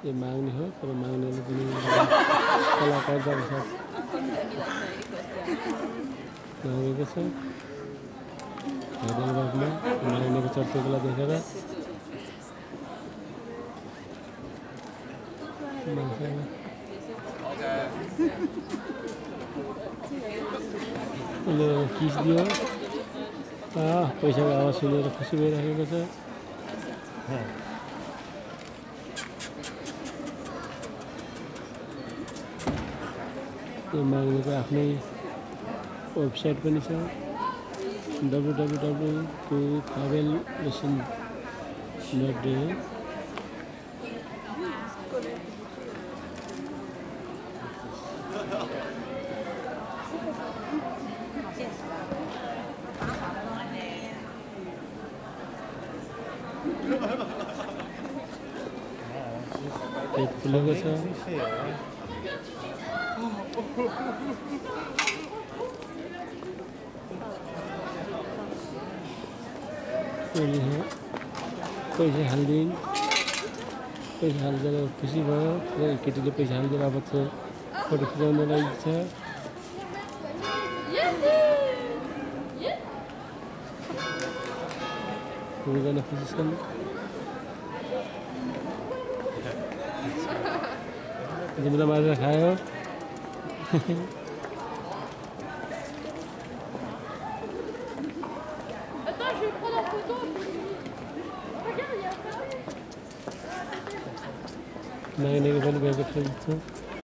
यो माग्ने हो तर माग्नेले पनि कलाकारका साथ मागेको छ हैदराबादमा माग्नेको चर्चेकोलाई देखेर उसले किस दियो पैसाको आवाज सुनेर खुसी भइराखेको छ यो माग्नेको आफ्नै वेबसाइट पनि छ www.pavelmission.de पेज खुलेको छ पैसा हालिदिन् पैसा हालिदिएर खुसी भयो र केटीले पैसा हालिदिएर अब चाहिँ फोटो खिचाउन लागि छ दुईजना खुसी छन् जिम्मेदार मारेर खायो माग्नेको पनि गएको छ